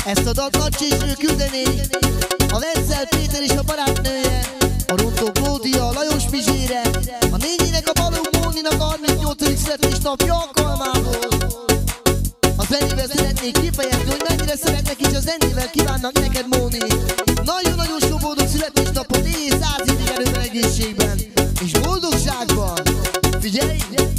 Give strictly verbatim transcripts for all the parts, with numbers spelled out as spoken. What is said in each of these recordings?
Ezt a dalt Nagy Csésről küldenék a Vencel Péter és a barátnője, a Rontó Klódia, a Lajos Pizsére, a nényének, a Balogh Móninak a harmincnyolcadik születésnapja alkalmából. A zenével szeretnék kifejezni, hogy mennyire szeretnek, és a zenével kívánnak neked, Móni. Nagyon-nagyon sok boldog születésnapot, és száz évig erőben, egészségben és boldogságban. Figyelj!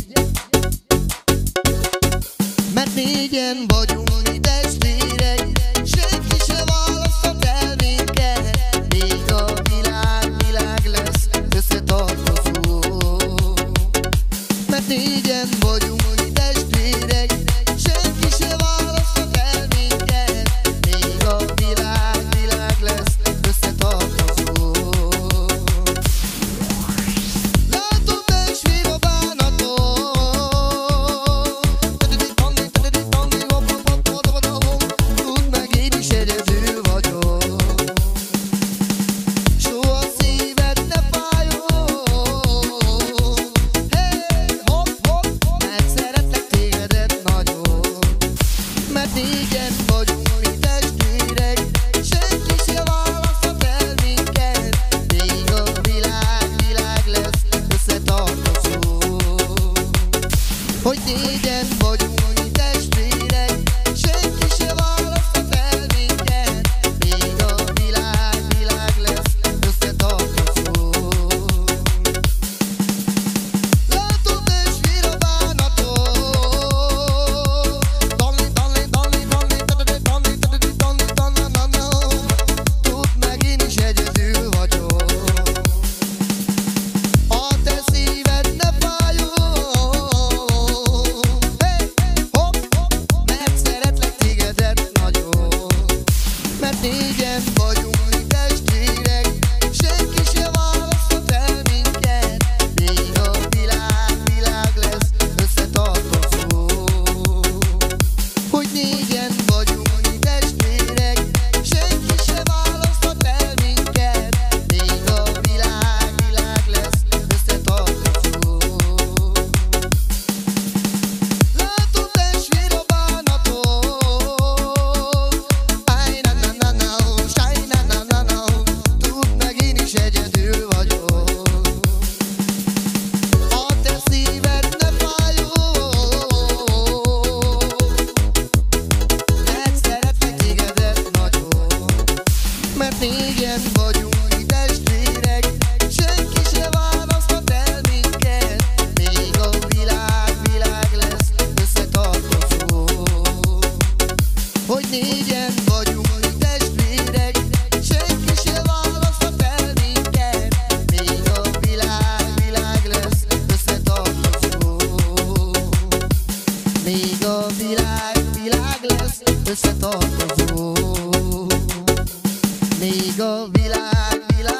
Mert négyen vagyunk mi testvérek, senki se választhat el minket, még a világ, világ lesz összetartozó. Mert négyen vagyunk mi testvérek, senki se választhat el minket, még a világ, világ lesz összetartozó. Látom testvér a bánatot, tudd meg, én is egyedül vagyok. Soha szíved ne fájjon, hey, hopp, hopp, megszeretlek tégedet nagyon. Mert négyen vagyunk mi testvérek, senki se választhat el minket, még a világ, világ lesz összetartozó. Hogy négyen vagyunk mi testvérek, senki se választhat el minket, még a világ, világ lesz összetartozó. Látom testvér a bánatot, Dali, dali, dali, dali, dali, dali, dali, dali, dali, dali. Tudd meg, én is egyedül vagyok. A te szíved ne fájjon, hey, hopp, hopp, mert szeretlek tégedet nagyon. Mert négyen vagyunk mi testvérek, senki se választhat el minket, még a világ, világ lesz összetartozó. Hogy négyen vagyunk mi testvérek, senki se választhat el minket, még a világ, világ lesz összetartozó. Látom testvér a bánatot, áj, na, na, na, na, sáj, na, na, na, na. Tudd meg, én is egyedül vagyok. A te szíved ne fájjon, mert szeretlek tégedet nagyon. Mert négyen vagyunk mi testvérek, senki se választhat el minket, még a világ, világ lesz összetartozó. Hogy négyen vagyunk mi testvérek, senki se választhat el minket, még a világ, világ lesz összetartozó. Még a világ, világ lesz összetartozó. Még a világ, világ